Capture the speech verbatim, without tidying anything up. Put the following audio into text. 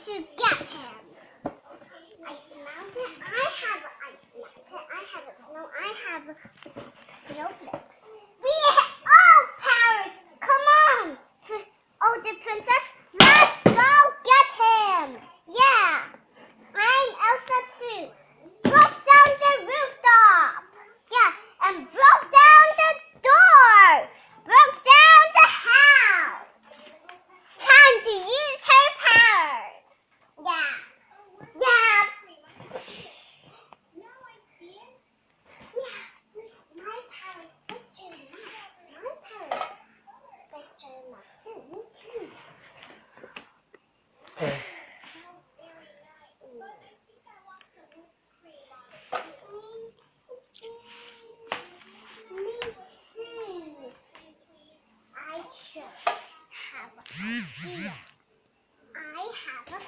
to get him. Ice mountain. I have an ice mountain. I have a snow. I have snowflakes. We have all powers. Come on, oh the princess. Let's go get him. Yeah, I'm Elsa too. Broke down the rooftop. Yeah, and broke down the door. Broke down the house. Time to use her powers. Yeah. Yeah. Yeah. My powers picture enough. My powers picture enough too. Me too. Me too. I should have an idea. I have a